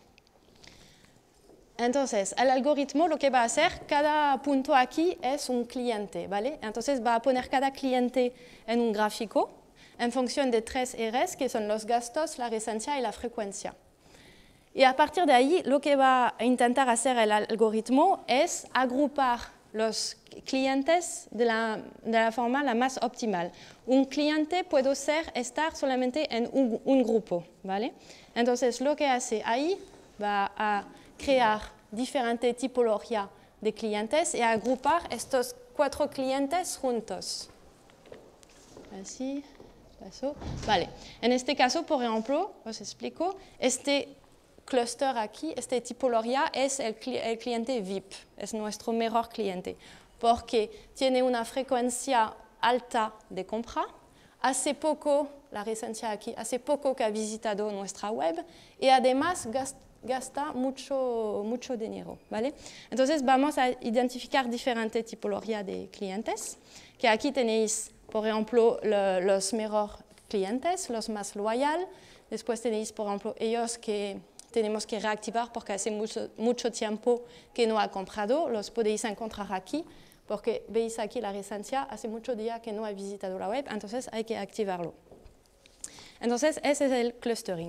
Entonces, el algoritmo lo que va a hacer, cada punto aquí es un cliente, ¿vale? Entonces, va a poner cada cliente en un gráfico en función de tres R's, que son los gastos, la resencia y la frecuencia. Y a partir de ahí, lo que va a intentar hacer el algoritmo es agrupar los clientes de la, de la forma la más optimal. Un cliente puede ser estar solamente en un, un grupo, ¿vale? Entonces, lo que hace ahí va a crear diferentes tipologías de clientes y agrupar estos cuatro clientes juntos. Así, paso. Vale. En este caso, por ejemplo, os explico, este cluster aquí, esta tipología es el, cli el cliente V I P, es nuestro mejor cliente, porque tiene una frecuencia alta de compra, hace poco, la resencia aquí, hace poco que ha visitado nuestra web y además gasta, gasta mucho, mucho dinero, ¿vale? Entonces vamos a identificar diferentes tipologías de clientes, que aquí tenéis, por ejemplo, le, los mejores clientes, los más loyales, después tenéis, por ejemplo, ellos que tenemos que reactivar porque hace mucho, mucho tiempo que no ha comprado, los podéis encontrar aquí, porque veis aquí la resencia, hace mucho días que no ha visitado la web, entonces hay que activarlo. Entonces, ese es el clustering.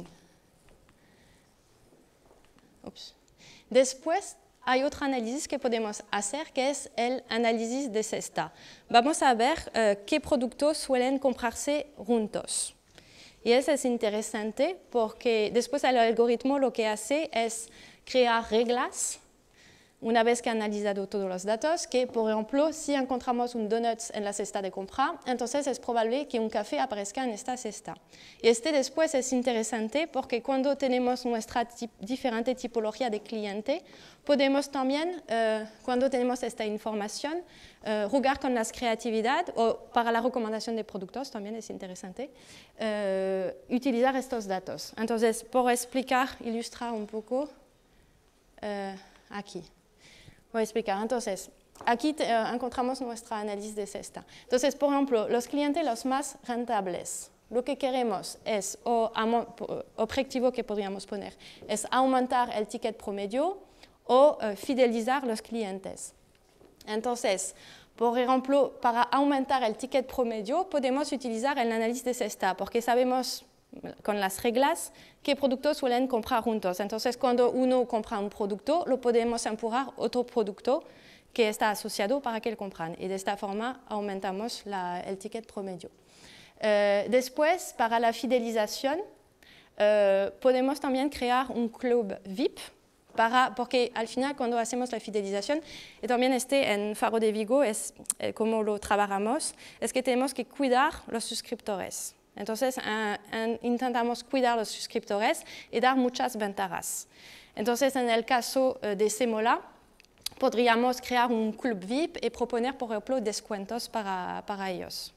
Ups. Después, hay otro análisis que podemos hacer, que es el análisis de cesta. Vamos a ver uh, qué productos suelen comprarse juntos. Y eso es interesante porque después el algoritmo lo que hace es crear reglas, una vez que ha analizado todos los datos, que por ejemplo, si encontramos un donut en la cesta de compra, entonces es probable que un café aparezca en esta cesta. Y este después es interesante porque cuando tenemos nuestra tip diferente tipología de cliente, podemos también, uh, cuando tenemos esta información, uh, jugar con la creatividad o para la recomendación de productos, también es interesante, uh, utilizar estos datos. Entonces, por explicar, ilustrar un poco, uh, aquí. Voy a explicar. Entonces, aquí te, uh, encontramos nuestra análisis de cesta. Entonces, por ejemplo, los clientes los más rentables. Lo que queremos es, o objetivo que podríamos poner, es aumentar el ticket promedio o uh, fidelizar los clientes. Entonces, por ejemplo, para aumentar el ticket promedio, podemos utilizar el análisis de cesta, porque sabemos con las reglas qué productos suelen comprar juntos. Entonces, cuando uno compra un producto, lo podemos empujar otro producto que está asociado para que lo compren. Y de esta forma aumentamos la, el ticket promedio. Uh, después, para la fidelización, uh, podemos también crear un club V I P, para, porque al final cuando hacemos la fidelización, y también este en Faro de Vigo, es eh, como lo trabajamos, es que tenemos que cuidar los suscriptores. Entonces, uh, en, intentamos cuidar los suscriptores y dar muchas ventajas. Entonces, en el caso uh, de Semola, podríamos crear un club V I P y proponer, por ejemplo, descuentos para, para ellos.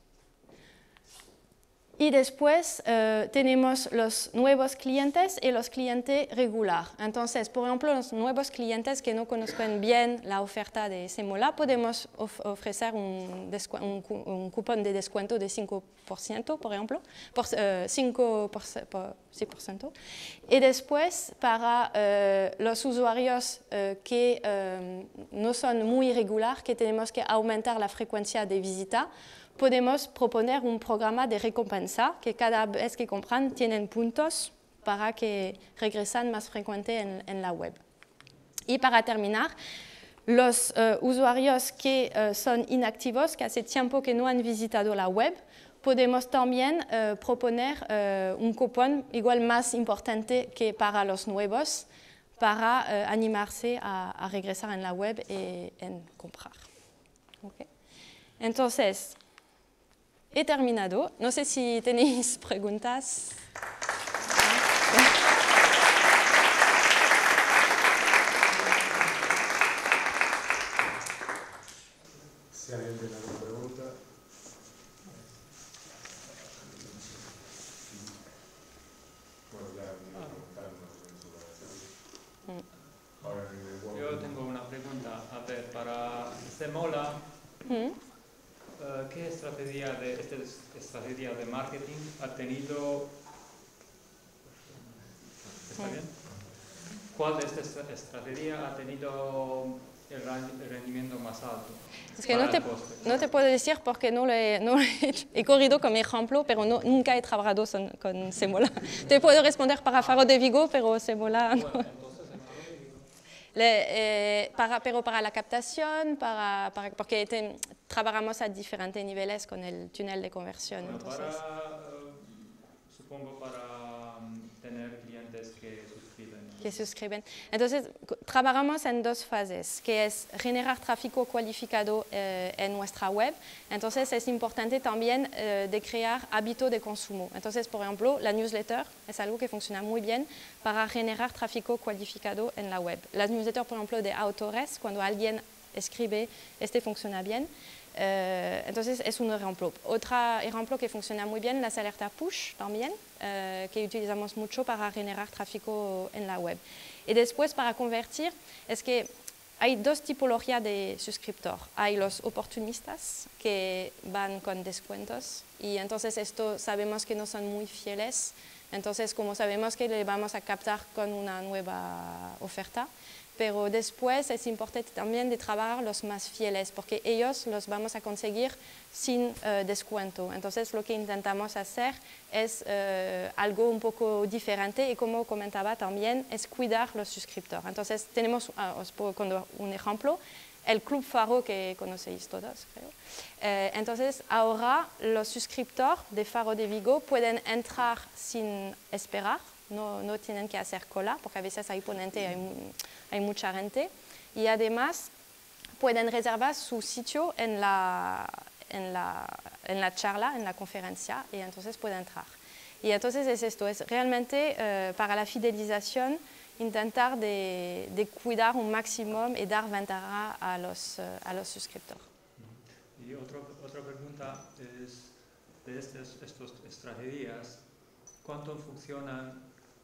Y después uh, tenemos los nuevos clientes y los clientes regular. Entonces, por ejemplo, los nuevos clientes que no conocen bien la oferta de Semola, podemos of ofrecer un, un, un cupón de descuento de cinco por ciento, por ejemplo, por, uh, cinco por ciento. Y después, para uh, los usuarios uh, que uh, no son muy regular, que tenemos que aumentar la frecuencia de visita, podemos proponer un programa de recompensa que cada vez que compran tienen puntos para que regresen más frecuente en, en la web. Y para terminar, los uh, usuarios que uh, son inactivos, que hace tiempo que no han visitado la web, podemos también uh, proponer uh, un cupón igual más importante que para los nuevos, para eh, animarse a, a regresar en la web y en comprar. ¿Okay? Entonces, he terminado. No sé si tenéis preguntas.
Si alguien tiene alguna pregunta. Bueno, ya me preguntaron sobre eso. Ahora en el web.
Yo tengo una pregunta. A ver, para Zemola,
¿Mm?
Uh, ¿qué estrategia de, esta estrategia de marketing ha tenido? ¿Está bien? ¿Cuál de estas estrategias ha tenido el rendimiento más alto?
Es que no te, no te puedo decir porque no, le, no he, he corrido como ejemplo, pero no, nunca he trabajado son, con Zemola. Te puedo responder para Faro de Vigo, pero Zemola no.
Bueno, entonces,
Le, eh, para, pero para la captación, para, para, porque te, trabajamos a diferentes niveles con el túnel de conversión.
Bueno,
Entonces,
para, uh, supongo para um, tener clientes que suscriben.
que suscriben. Entonces, trabajamos en dos fases, que es generar tráfico cualificado eh, en nuestra web. Entonces, es importante también eh, de crear hábito de consumo. Entonces, por ejemplo, la newsletter es algo que funciona muy bien para generar tráfico cualificado en la web. Las newsletters, por ejemplo, de autores, cuando alguien escribe, este funciona bien. Uh, entonces es un ejemplo. Otro ejemplo que funciona muy bien, las alertas push también, uh, que utilizamos mucho para generar tráfico en la web. Y después para convertir, es que hay dos tipologías de suscriptor. Hay los oportunistas que van con descuentos y entonces esto sabemos que no son muy fieles. Entonces como sabemos que le vamos a captar con una nueva oferta, pero después es importante también de trabajar los más fieles, porque ellos los vamos a conseguir sin uh, descuento. Entonces lo que intentamos hacer es uh, algo un poco diferente y como comentaba también, es cuidar los suscriptores. Entonces tenemos, uh, os puedo contar un ejemplo, el Club Faro que conocéis todos, creo. Eh, entonces ahora los suscriptores de Faro de Vigo pueden entrar sin esperar. No, no tienen que hacer cola, porque a veces hay ponente, hay, hay mucha gente. Y además pueden reservar su sitio en la, en, la, en la charla, en la conferencia, y entonces pueden entrar. Y entonces es esto, es realmente eh, para la fidelización intentar de, de cuidar un máximo y dar ventaja a los, uh, a los suscriptores.
Y otro, otra pregunta es, de estas estrategias, ¿cuánto funcionan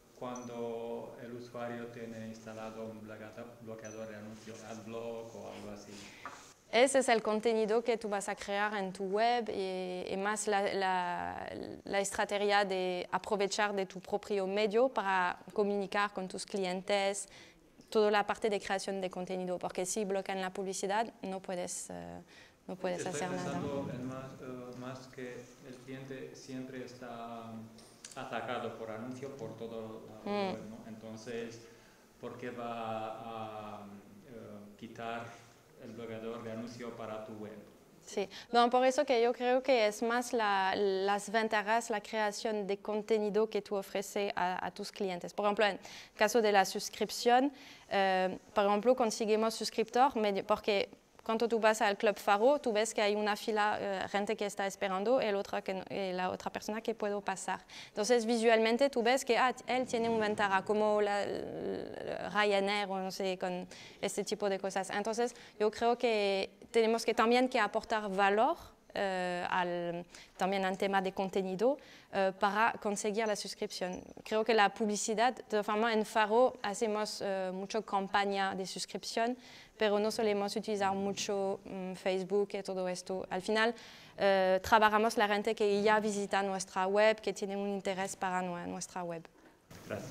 cuando el usuario tiene instalado un bloqueador de anuncios, AdBlock o algo así?
Ese es el contenido que tú vas a crear en tu web y, y más la, la, la estrategia de aprovechar de tu propio medio para comunicar con tus clientes, toda la parte de creación de contenido, porque si bloquean la publicidad no puedes, uh, no puedes
Estoy
hacer nada.
pensando en más, uh, más que el cliente siempre está atacado por anuncios por todo la
Mm.
web, ¿no? Entonces, ¿por qué va a uh, quitar el bloqueador de anuncios para tu web?
Sí, no, por eso que yo creo que es más la, las ventajas, la creación de contenido que tú ofreces a, a tus clientes. Por ejemplo, en el caso de la suscripción, eh, por ejemplo, conseguimos suscriptor porque cuando tú vas al Club Faro, tú ves que hay una fila, uh, gente que está esperando y, el otro que, y la otra persona que puede pasar. Entonces, visualmente tú ves que ah, él tiene una ventaja, como la, la Ryanair o no sé, con este tipo de cosas. Entonces, yo creo que tenemos que también que aportar valor uh, al, también en tema de contenido uh, para conseguir la suscripción. Creo que la publicidad, de todas formas, en Faro hacemos uh, mucha campaña de suscripción, pero no solemos utilizar mucho um, Facebook y todo esto. Al final, uh, trabajamos la gente que ya visita nuestra web, que tiene un interés para nu nuestra web.
Gracias.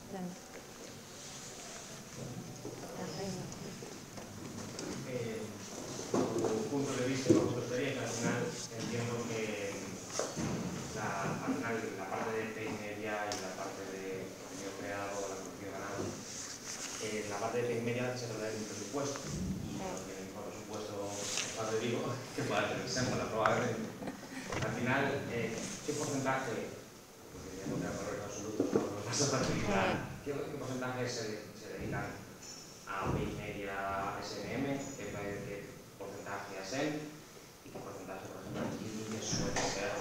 Eh, tu punto de vista, con tu experiencia, al final entiendo que la, al final, la parte de paid media y la parte de contenido creado, la contenido ganado, eh, la parte de paid media se trata de un presupuesto y no tiene un presupuesto para de Vigo que pueda tener Zemola probablemente. Al final, eh, ¿qué porcentaje, porque entiendo que a valores absolutos no nos vas a participar, ¿qué, qué porcentaje se, se dedican a Paid Media S M M, qué, qué porcentaje hacen y qué porcentaje, por ejemplo, en líneas suele ser.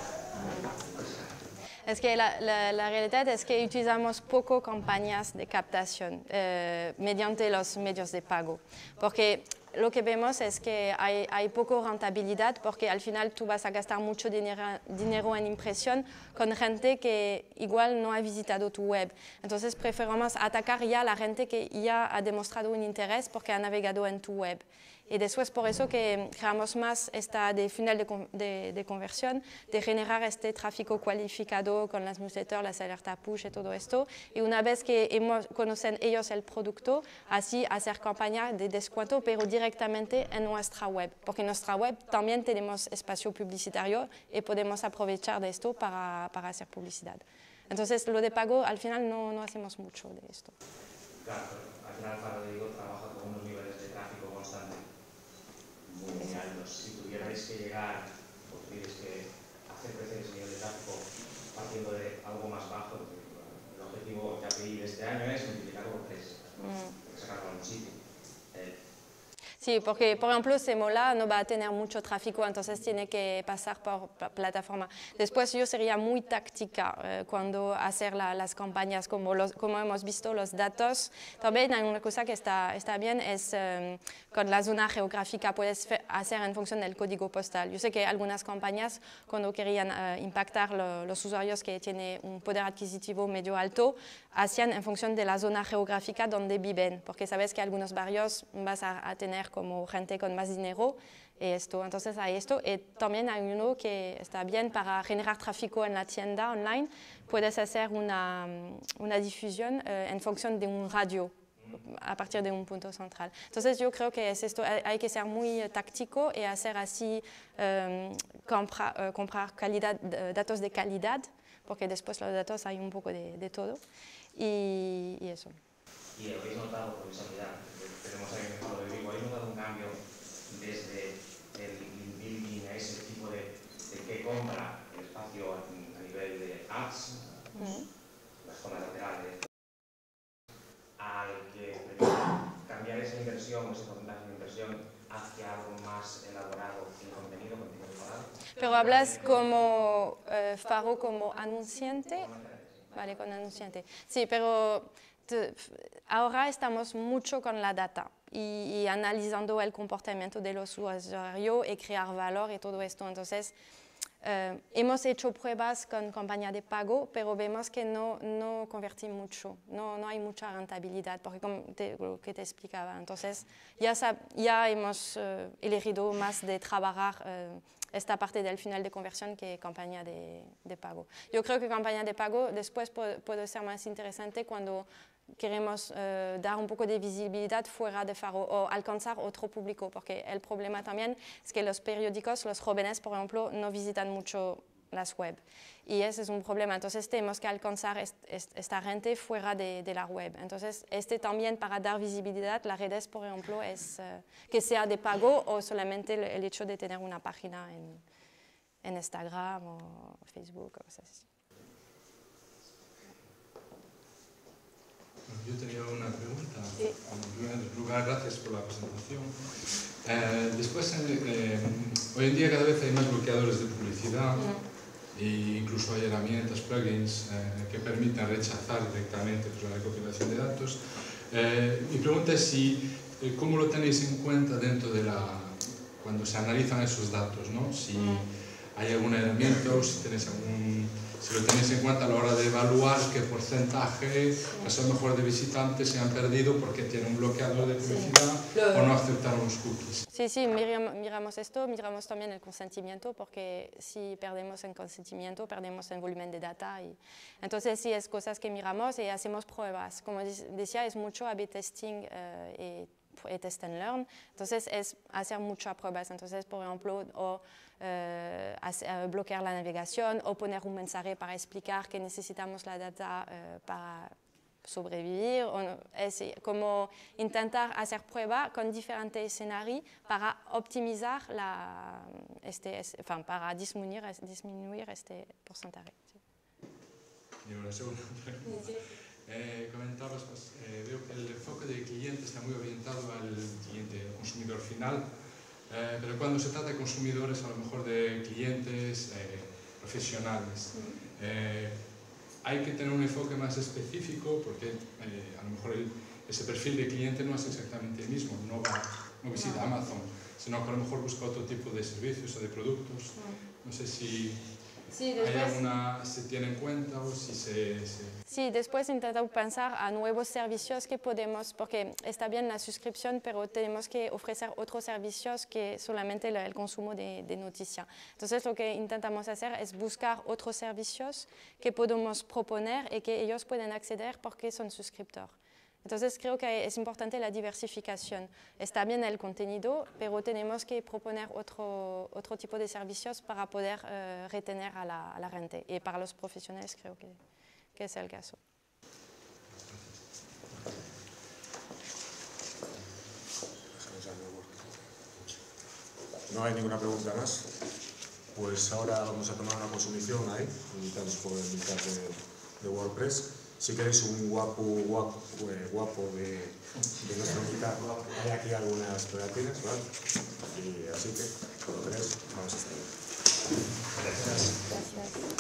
Es que la, la, la realidad es que utilizamos poco campañas de captación eh, mediante los medios de pago, porque lo que vemos es que hay, hay poco rentabilidad, porque al final tú vas a gastar mucho dinero, dinero en impresión con gente que igual no ha visitado tu web. Entonces preferimos atacar ya a la gente que ya ha demostrado un interés porque ha navegado en tu web. Y después por eso que creamos más esta de funnel de, de, de conversión, de generar este tráfico cualificado con las newsletters, las alertas push y todo esto. Y una vez que hemos, conocen ellos el producto, así hacer campañas de descuento, pero directamente en nuestra web. Porque en nuestra web también tenemos espacio publicitario y podemos aprovechar de esto para, para hacer publicidad. Entonces lo de pago al final no, no hacemos mucho de esto.
Claro, al final Faro de Vigo trabaja con unos niveles de tráfico constante muy altos. Si tuvierais que llegar, o tuvierais que hacer crecer ese nivel de tráfico partiendo de algo más bajo, el objetivo que K P I de este año es multiplicarlo por tres, mm. Hay que sacarlo a un sitio. Eh,
Sí, porque por ejemplo Semola no va a tener mucho tráfico, entonces tiene que pasar por plataforma. Después yo sería muy táctica eh, cuando hacer la, las campañas, como, los, como hemos visto los datos. También hay una cosa que está, está bien, es eh, con la zona geográfica puedes hacer en función del código postal. Yo sé que algunas campañas cuando querían eh, impactar lo, los usuarios que tienen un poder adquisitivo medio alto, hacían en función de la zona geográfica donde viven, porque sabes que algunos barrios vas a, a tener como gente con más dinero, y esto. Entonces hay esto, y también hay uno que está bien para generar tráfico en la tienda online, puedes hacer una, una difusión eh, en función de un radio, a partir de un punto central. Entonces yo creo que es esto, hay que ser muy táctico y hacer así, um, compra, uh, comprar calidad, datos de calidad, porque después los datos hay un poco de, de todo, y, y eso.
Y habéis notado, por casualidad, tenemos ahí en el Faro de Vigo, ¿habéis notado un cambio desde el building a ese tipo de, de que compra el espacio a, a nivel de ads, mm. las zonas laterales, al que cambiar esa inversión, ese porcentaje de inversión hacia algo más elaborado en contenido, contenido elaborado?
Pero hablas como eh, Faro como anunciante, vale, con anunciante. Sí, pero te, ahora estamos mucho con la data y, y analizando el comportamiento de los usuarios y crear valor y todo esto. Entonces, eh, hemos hecho pruebas con campaña de pago, pero vemos que no, no convertí mucho, no, no hay mucha rentabilidad, porque como te, lo que te explicaba. Entonces, ya, sab, ya hemos eh, elegido más de trabajar eh, esta parte del final de conversión que campaña de, de pago. Yo creo que campaña de pago después puede, puede ser más interesante cuando queremos eh, dar un poco de visibilidad fuera de Faro o alcanzar otro público, porque el problema también es que los periódicos, los jóvenes, por ejemplo, no visitan mucho las web. Y ese es un problema. Entonces tenemos que alcanzar est est esta gente fuera de, de la web. Entonces este también para dar visibilidad, las redes, por ejemplo, es uh, que sea de pago o solamente el, el hecho de tener una página en, en Instagram o Facebook o cosas así.
Yo tenía una pregunta. Sí. En primer lugar, gracias por la presentación. Eh, después, eh, hoy en día cada vez hay más bloqueadores de publicidad. Mm. E incluso hay herramientas, plugins, eh, que permiten rechazar directamente pues, la recopilación de datos. Eh, mi pregunta es si, eh, ¿cómo lo tenéis en cuenta dentro de la, cuando se analizan esos datos, ¿no? Si hay alguna herramienta o si, tenéis algún, si lo tenéis en cuenta a la hora de evaluar qué porcentaje, a lo mejor de visitantes se han perdido porque tienen un bloqueador de publicidad sí. o no aceptaron los cookies.
Sí, sí, miramos esto, miramos también el consentimiento, porque si perdemos el consentimiento, perdemos el volumen de data. Y entonces, sí, es cosas que miramos y hacemos pruebas. Como decía, es mucho A B testing eh, y, y test and learn. Entonces, es hacer muchas pruebas. Entonces, por ejemplo, o, eh, hacer, bloquear la navegación o poner un mensaje para explicar que necesitamos la data eh, para sobrevivir, o no, es como intentar hacer prueba con diferentes escenarios para optimizar la, este, este, enfin, para disminuir, disminuir este porcentaje. Sí.
Y una segunda pregunta. Sí. eh, comentabas, pues, eh, veo que el enfoque del cliente está muy orientado al cliente, al consumidor final, eh, pero cuando se trata de consumidores, a lo mejor de clientes eh, profesionales, eh, hay que tener un enfoque más específico porque eh, a lo mejor el, ese perfil de cliente no es exactamente el mismo, no, va, no visita Amazon, sino que a lo mejor busca otro tipo de servicios o de productos. No sé si
sí, después,
hay alguna, se tiene en cuenta o si se... se...
Sí, después intentamos pensar a nuevos servicios que podemos, porque está bien la suscripción, pero tenemos que ofrecer otros servicios que solamente el, el consumo de, de noticias. Entonces lo que intentamos hacer es buscar otros servicios que podemos proponer y que ellos pueden acceder porque son suscriptores. Entonces creo que es importante la diversificación. Está bien el contenido, pero tenemos que proponer otro, otro tipo de servicios para poder uh, retener a la, a la gente. Y para los profesionales creo que, que es el caso.
No hay ninguna pregunta más. Pues ahora vamos a tomar una consumición ahí, invitados por el mitad de, de WordPress. Si queréis un guapo, guapo, guapo de, de nuestra mitad, hay aquí algunas pegatinas, ¿vale? Y así que, cuando queráis, vamos a estar. Gracias.
Gracias.